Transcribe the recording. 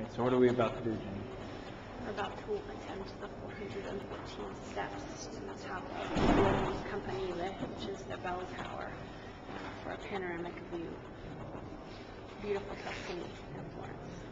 right, so what are we about to do, Jenny? We're about to attempt the 415 steps to the top of the Williams Company lift, which is the bell tower, for a panoramic view. Beautiful Tuscany in Florence.